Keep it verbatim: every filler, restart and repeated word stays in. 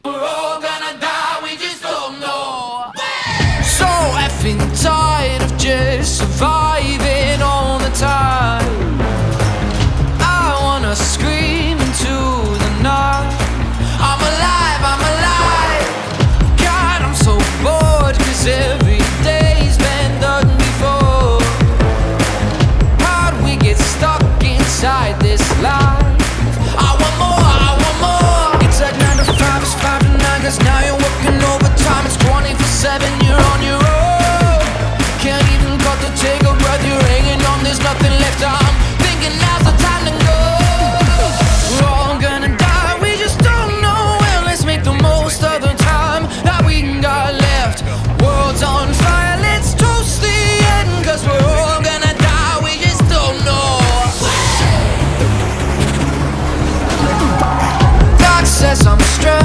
We're all gonna die, we just don't know. So effing tired of just surviving all the time. I wanna scream into the night. I'm alive, I'm alive. God, I'm so bored, cause every day's been done before. How'd we get stuck inside this life? I want more, I want more. It's like nine to five, it's five to nine, cause now you're working overtime. It's twenty-four seven, you're on your own. Can't even cut to take a breath, you're hanging on, there's nothing left. I'm thinking now's the time to go. We're all gonna die, we just don't know when. Let's make the most of the time that we got left. World's on fire, let's toast the end, cause we're all gonna die, we just don't know. God says I'm stressed.